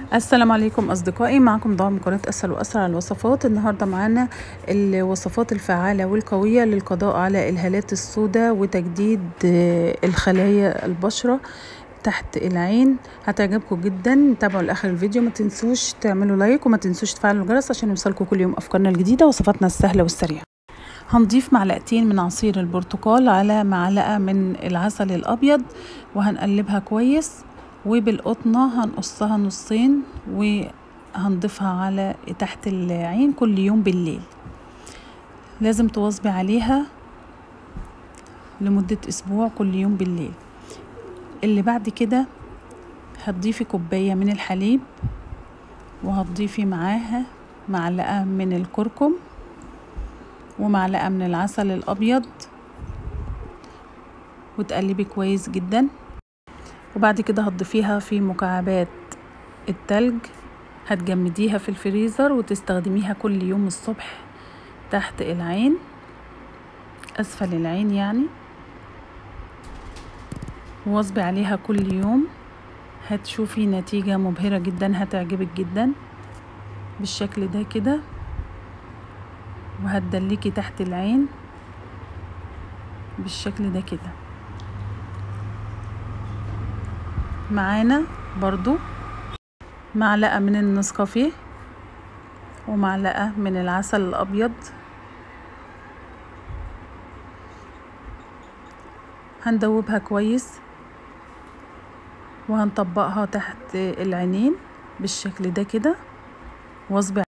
السلام عليكم أصدقائي، معكم ضوء من قناة أسهل وأسرع الوصفات. النهاردة معانا الوصفات الفعالة والقوية للقضاء على الهالات السوداء وتجديد الخلايا البشرة تحت العين. هتعجبكم جدا، تابعوا لآخر الفيديو. ما تنسوش تعملوا لايك وما تنسوش تفعلوا الجرس عشان يوصلكم كل يوم أفكارنا الجديدة ووصفاتنا السهلة والسريعة. هنضيف معلقتين من عصير البرتقال على معلقة من العسل الأبيض وهنقلبها كويس، وبالقطنة هنقصها نصين وهنضيفها على تحت العين كل يوم بالليل. لازم تواظبي عليها لمدة أسبوع كل يوم بالليل. اللي بعد كده هتضيفي كوباية من الحليب وهتضيفي معاها معلقة من الكركم ومعلقة من العسل الأبيض وتقلبي كويس جدا. وبعد كده هتضيفيها في مكعبات التلج، هتجمديها في الفريزر وتستخدميها كل يوم الصبح تحت العين، أسفل العين يعني. واظبي عليها كل يوم، هتشوفي نتيجة مبهرة جدا، هتعجبك جدا بالشكل ده كده، وهتدلكي تحت العين بالشكل ده كده. معانا برضو معلقة من النسكافيه ومعلقة من العسل الأبيض، هندوبها كويس وهنطبقها تحت العينين بالشكل ده كده. واظبي